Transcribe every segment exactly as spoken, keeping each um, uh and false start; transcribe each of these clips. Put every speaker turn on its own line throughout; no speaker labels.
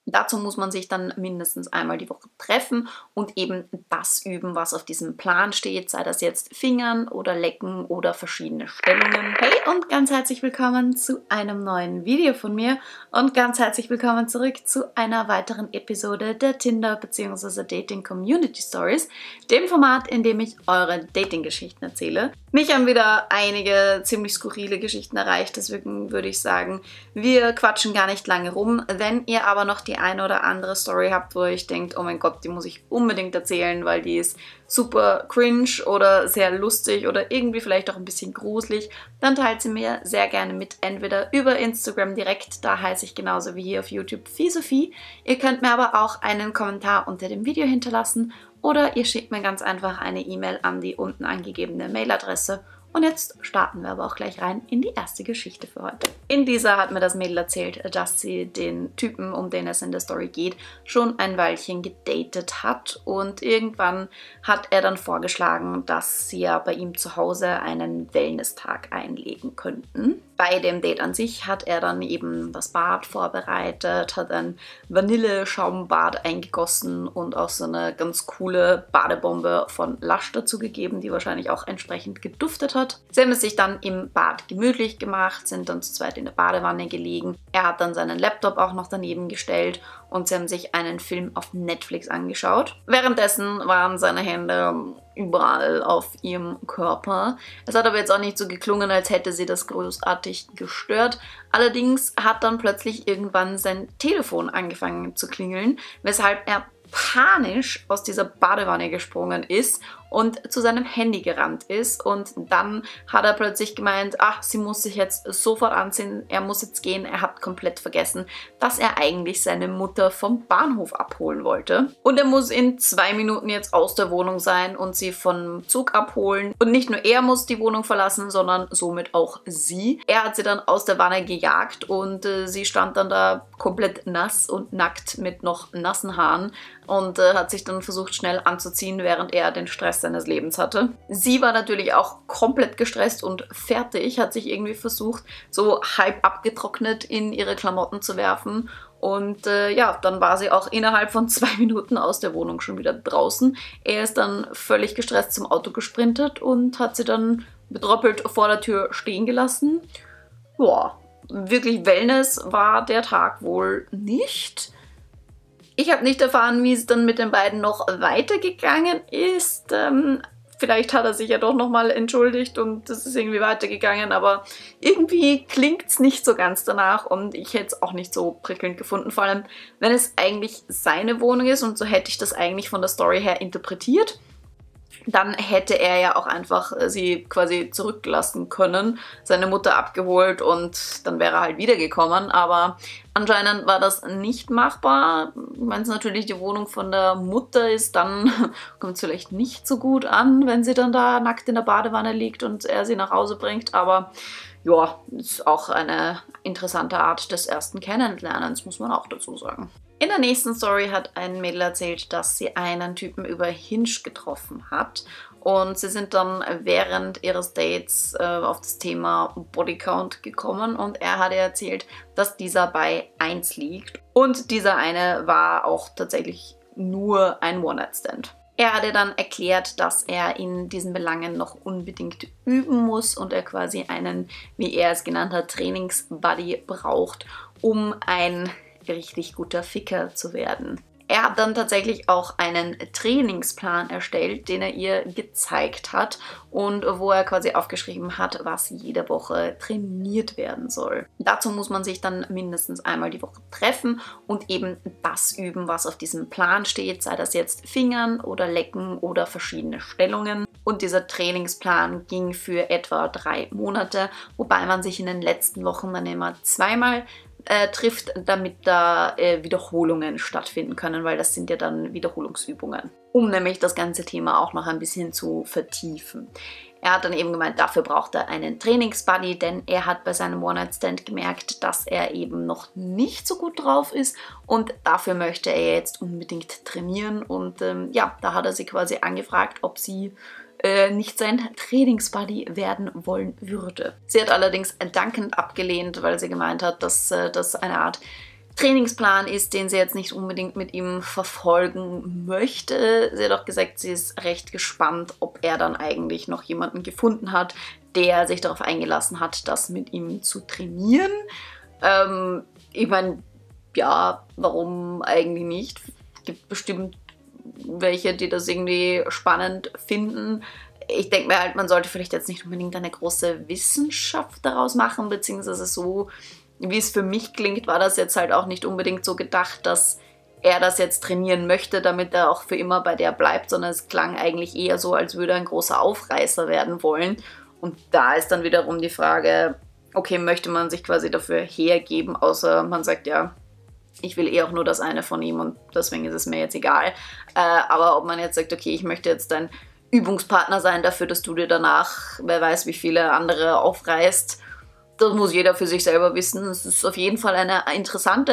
Dazu muss man sich dann mindestens einmal die Woche treffen und eben das üben, was auf diesem Plan steht, sei das jetzt Fingern oder Lecken oder verschiedene Stellungen. Hey und ganz herzlich willkommen zu einem neuen Video von mir und ganz herzlich willkommen zurück zu einer weiteren Episode der Tinder bzw. Dating Community Stories, dem Format, in dem ich eure Dating-Geschichten erzähle. Mich haben wieder einige ziemlich skurrile Geschichten erreicht, deswegen würde ich sagen, wir quatschen gar nicht lange rum. Wenn ihr aber noch die eine oder andere Story habt, wo ihr euch denkt, oh mein Gott, die muss ich unbedingt erzählen, weil die ist super cringe oder sehr lustig oder irgendwie vielleicht auch ein bisschen gruselig, dann teilt sie mir sehr gerne mit, entweder über Instagram direkt, da heiße ich genauso wie hier auf YouTube Phi-Sophie. Ihr könnt mir aber auch einen Kommentar unter dem Video hinterlassen oder ihr schickt mir ganz einfach eine E-Mail an die unten angegebene Mailadresse. Und jetzt starten wir aber auch gleich rein in die erste Geschichte für heute. In dieser hat mir das Mädel erzählt, dass sie den Typen, um den es in der Story geht, schon ein Weilchen gedatet hat. Und irgendwann hat er dann vorgeschlagen, dass sie ja bei ihm zu Hause einen Wellness-Tag einlegen könnten. Bei dem Date an sich hat er dann eben das Bad vorbereitet, hat ein Vanilleschaumbad eingegossen und auch so eine ganz coole Badebombe von Lush dazu gegeben, die wahrscheinlich auch entsprechend geduftet hat. Sie haben es sich dann im Bad gemütlich gemacht, sind dann zu zweit in der Badewanne gelegen. Er hat dann seinen Laptop auch noch daneben gestellt und sie haben sich einen Film auf Netflix angeschaut. Währenddessen waren seine Hände überall auf ihrem Körper. Es hat aber jetzt auch nicht so geklungen, als hätte sie das großartig gestört. Allerdings hat dann plötzlich irgendwann sein Telefon angefangen zu klingeln, weshalb er panisch aus dieser Badewanne gesprungen ist und zu seinem Handy gerannt ist, und dann hat er plötzlich gemeint, ach, sie muss sich jetzt sofort anziehen, er muss jetzt gehen. Er hat komplett vergessen, dass er eigentlich seine Mutter vom Bahnhof abholen wollte. Und er muss in zwei Minuten jetzt aus der Wohnung sein und sie vom Zug abholen. Und nicht nur er muss die Wohnung verlassen, sondern somit auch sie. Er hat sie dann aus der Wanne gejagt und äh, sie stand dann da komplett nass und nackt mit noch nassen Haaren und äh, hat sich dann versucht schnell anzuziehen, während er den Stress seines Lebens hatte. Sie war natürlich auch komplett gestresst und fertig, hat sich irgendwie versucht, so halb abgetrocknet in ihre Klamotten zu werfen. Und äh, ja, dann war sie auch innerhalb von zwei Minuten aus der Wohnung schon wieder draußen. Er ist dann völlig gestresst zum Auto gesprintet und hat sie dann betröppelt vor der Tür stehen gelassen. Boah, wirklich Wellness war der Tag wohl nicht. Ich habe nicht erfahren, wie es dann mit den beiden noch weitergegangen ist. Ähm, vielleicht hat er sich ja doch nochmal entschuldigt und es ist irgendwie weitergegangen, aber irgendwie klingt es nicht so ganz danach und ich hätte es auch nicht so prickelnd gefunden, vor allem wenn es eigentlich seine Wohnung ist, und so hätte ich das eigentlich von der Story her interpretiert. Dann hätte er ja auch einfach sie quasi zurücklassen können, seine Mutter abgeholt und dann wäre er halt wiedergekommen. Aber anscheinend war das nicht machbar. Wenn es natürlich die Wohnung von der Mutter ist, dann kommt es vielleicht nicht so gut an, wenn sie dann da nackt in der Badewanne liegt und er sie nach Hause bringt. Aber ja, ist auch eine interessante Art des ersten Kennenlernens, muss man auch dazu sagen. In der nächsten Story hat ein Mädel erzählt, dass sie einen Typen über Hinge getroffen hat. Und sie sind dann während ihres Dates äh, auf das Thema Bodycount gekommen und er hat ihr erzählt, dass dieser bei eins liegt. Und dieser eine war auch tatsächlich nur ein One-Night-Stand. Er hat ihr dann erklärt, dass er in diesen Belangen noch unbedingt üben muss und er quasi einen, wie er es genannt hat, Trainingsbuddy braucht, um ein richtig guter Ficker zu werden. Er hat dann tatsächlich auch einen Trainingsplan erstellt, den er ihr gezeigt hat und wo er quasi aufgeschrieben hat, was jede Woche trainiert werden soll. Dazu muss man sich dann mindestens einmal die Woche treffen und eben das üben, was auf diesem Plan steht, sei das jetzt Fingern oder Lecken oder verschiedene Stellungen. Und dieser Trainingsplan ging für etwa drei Monate, wobei man sich in den letzten Wochen dann immer zweimal Äh, trifft, damit da äh, Wiederholungen stattfinden können, weil das sind ja dann Wiederholungsübungen, um nämlich das ganze Thema auch noch ein bisschen zu vertiefen. Er hat dann eben gemeint, dafür braucht er einen Trainingsbuddy, denn er hat bei seinem One-Night-Stand gemerkt, dass er eben noch nicht so gut drauf ist und dafür möchte er jetzt unbedingt trainieren und ähm, ja, da hat er sie quasi angefragt, ob sie äh, nicht sein Trainingsbuddy werden wollen würde. Sie hat allerdings dankend abgelehnt, weil sie gemeint hat, dass äh, das eine Art Trainingsplan ist, den sie jetzt nicht unbedingt mit ihm verfolgen möchte. Sie hat auch gesagt, sie ist recht gespannt, ob er dann eigentlich noch jemanden gefunden hat, der sich darauf eingelassen hat, das mit ihm zu trainieren. Ähm, ich meine, ja, warum eigentlich nicht? Es gibt bestimmt welche, die das irgendwie spannend finden. Ich denke mir halt, man sollte vielleicht jetzt nicht unbedingt eine große Wissenschaft daraus machen, beziehungsweise so, wie es für mich klingt, war das jetzt halt auch nicht unbedingt so gedacht, dass er das jetzt trainieren möchte, damit er auch für immer bei der bleibt, sondern es klang eigentlich eher so, als würde er ein großer Aufreißer werden wollen. Und da ist dann wiederum die Frage, okay, möchte man sich quasi dafür hergeben, außer man sagt, ja, ich will eh auch nur das eine von ihm und deswegen ist es mir jetzt egal. Äh, aber ob man jetzt sagt, okay, ich möchte jetzt dein Übungspartner sein dafür, dass du dir danach, wer weiß, wie viele andere aufreißt, das muss jeder für sich selber wissen. Es ist auf jeden Fall eine interessante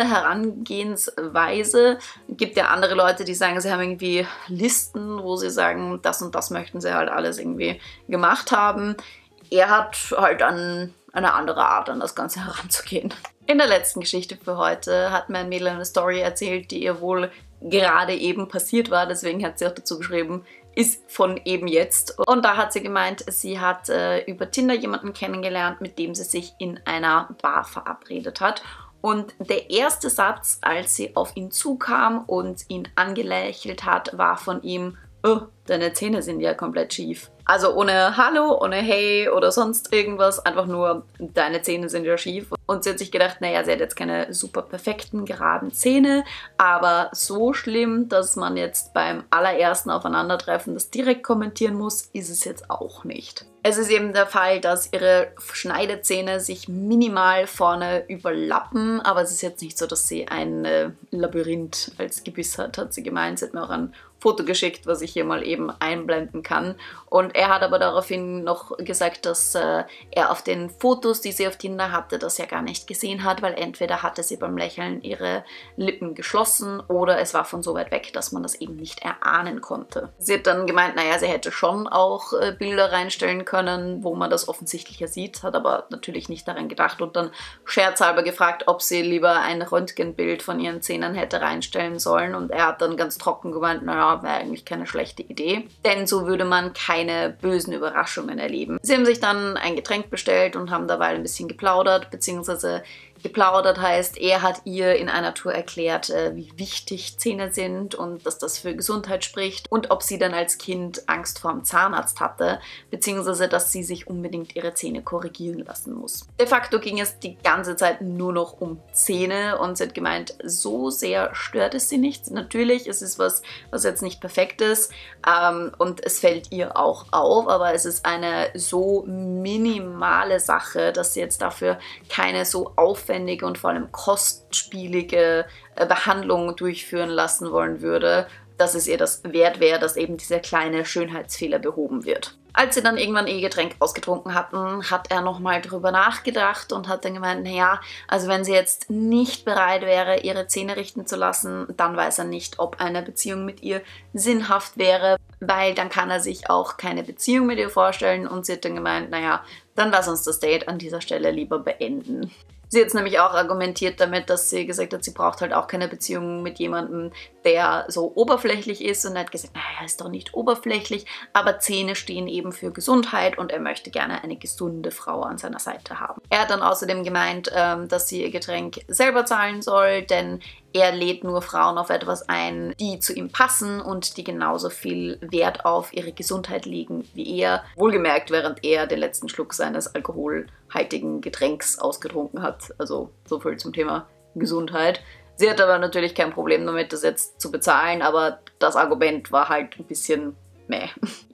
Herangehensweise. Es gibt ja andere Leute, die sagen, sie haben irgendwie Listen, wo sie sagen, das und das möchten sie halt alles irgendwie gemacht haben. Er hat halt an eine andere Art, an das Ganze heranzugehen. In der letzten Geschichte für heute hat mir ein Mädel eine Story erzählt, die ihr wohl gerade eben passiert war. Deswegen hat sie auch dazu geschrieben, ist von eben jetzt. Und da hat sie gemeint, sie hat äh, über Tinder jemanden kennengelernt, mit dem sie sich in einer Bar verabredet hat. Und der erste Satz, als sie auf ihn zukam und ihn angelächelt hat, war von ihm, oh, deine Zähne sind ja komplett schief. Also ohne Hallo, ohne Hey oder sonst irgendwas, einfach nur, deine Zähne sind ja schief. Und sie hat sich gedacht, naja, sie hat jetzt keine super perfekten, geraden Zähne, aber so schlimm, dass man jetzt beim allerersten Aufeinandertreffen das direkt kommentieren muss, ist es jetzt auch nicht. Es ist eben der Fall, dass ihre Schneidezähne sich minimal vorne überlappen, aber es ist jetzt nicht so, dass sie ein äh, Labyrinth als Gebiss hat, hat sie gemeint. Sie hat mir auch ein Foto geschickt, was ich hier mal eben einblenden kann. Und er hat aber daraufhin noch gesagt, dass äh, er auf den Fotos, die sie auf Tinder hatte, das ja gar nicht gesehen hat, weil entweder hatte sie beim Lächeln ihre Lippen geschlossen oder es war von so weit weg, dass man das eben nicht erahnen konnte. Sie hat dann gemeint, naja, sie hätte schon auch äh, Bilder reinstellen können, wo man das offensichtlicher sieht, hat aber natürlich nicht daran gedacht und dann scherzhalber gefragt, ob sie lieber ein Röntgenbild von ihren Zähnen hätte reinstellen sollen und er hat dann ganz trocken gemeint, naja, wäre eigentlich keine schlechte Idee, denn so würde man keine bösen Überraschungen erleben. Sie haben sich dann ein Getränk bestellt und haben dabei ein bisschen geplaudert, beziehungsweise geplaudert heißt, er hat ihr in einer Tour erklärt, wie wichtig Zähne sind und dass das für Gesundheit spricht und ob sie dann als Kind Angst vor dem Zahnarzt hatte, beziehungsweise dass sie sich unbedingt ihre Zähne korrigieren lassen muss. De facto ging es die ganze Zeit nur noch um Zähne und sie hat gemeint, so sehr stört es sie nicht. Natürlich, es ist was, was jetzt nicht perfekt ist ähm, und es fällt ihr auch auf, aber es ist eine so minimale Sache, dass sie jetzt dafür keine so aufwendige und vor allem kostspielige Behandlung durchführen lassen wollen würde, dass es ihr das wert wäre, dass eben dieser kleine Schönheitsfehler behoben wird. Als sie dann irgendwann ihr Getränk ausgetrunken hatten, hat er nochmal drüber nachgedacht und hat dann gemeint, naja, also wenn sie jetzt nicht bereit wäre, ihre Zähne richten zu lassen, dann weiß er nicht, ob eine Beziehung mit ihr sinnhaft wäre, weil dann kann er sich auch keine Beziehung mit ihr vorstellen und sie hat dann gemeint, naja, dann lass uns das Date an dieser Stelle lieber beenden. Sie hat nämlich auch argumentiert damit, dass sie gesagt hat, sie braucht halt auch keine Beziehung mit jemandem, der so oberflächlich ist und er hat gesagt, naja, er ist doch nicht oberflächlich, aber Zähne stehen eben für Gesundheit und er möchte gerne eine gesunde Frau an seiner Seite haben. Er hat dann außerdem gemeint, dass sie ihr Getränk selber zahlen soll, denn er lädt nur Frauen auf etwas ein, die zu ihm passen und die genauso viel Wert auf ihre Gesundheit legen wie er. Wohlgemerkt, während er den letzten Schluck seines alkoholhaltigen Getränks ausgetrunken hat. Also so viel zum Thema Gesundheit. Sie hat aber natürlich kein Problem damit, das jetzt zu bezahlen, aber das Argument war halt ein bisschen meh.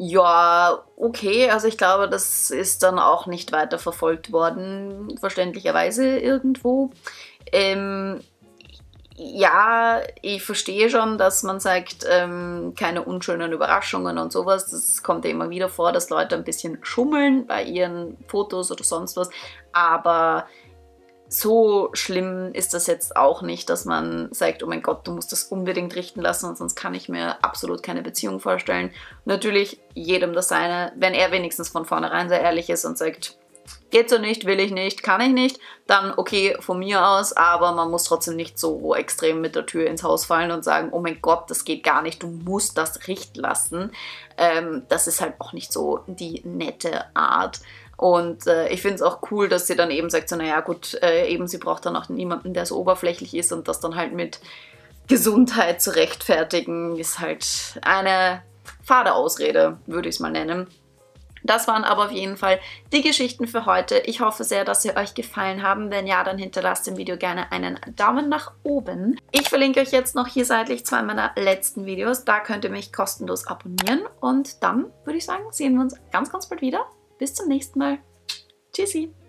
Ja, okay, also ich glaube, das ist dann auch nicht weiter verfolgt worden, verständlicherweise irgendwo. Ähm... Ja, ich verstehe schon, dass man sagt, ähm, keine unschönen Überraschungen und sowas. Das kommt ja immer wieder vor, dass Leute ein bisschen schummeln bei ihren Fotos oder sonst was. Aber so schlimm ist das jetzt auch nicht, dass man sagt, oh mein Gott, du musst das unbedingt richten lassen und sonst kann ich mir absolut keine Beziehung vorstellen. Natürlich jedem das seine, wenn er wenigstens von vornherein sehr ehrlich ist und sagt, geht so nicht, will ich nicht, kann ich nicht, dann okay, von mir aus, aber man muss trotzdem nicht so extrem mit der Tür ins Haus fallen und sagen, oh mein Gott, das geht gar nicht, du musst das richten lassen. Ähm, das ist halt auch nicht so die nette Art. Und äh, ich finde es auch cool, dass sie dann eben sagt, so naja gut, äh, eben sie braucht dann auch niemanden, der so oberflächlich ist, und das dann halt mit Gesundheit zu rechtfertigen, ist halt eine fade Ausrede, würde ich es mal nennen. Das waren aber auf jeden Fall die Geschichten für heute. Ich hoffe sehr, dass sie euch gefallen haben. Wenn ja, dann hinterlasst dem Video gerne einen Daumen nach oben. Ich verlinke euch jetzt noch hier seitlich zwei meiner letzten Videos. Da könnt ihr mich kostenlos abonnieren. Und dann würde ich sagen, sehen wir uns ganz, ganz bald wieder. Bis zum nächsten Mal. Tschüssi!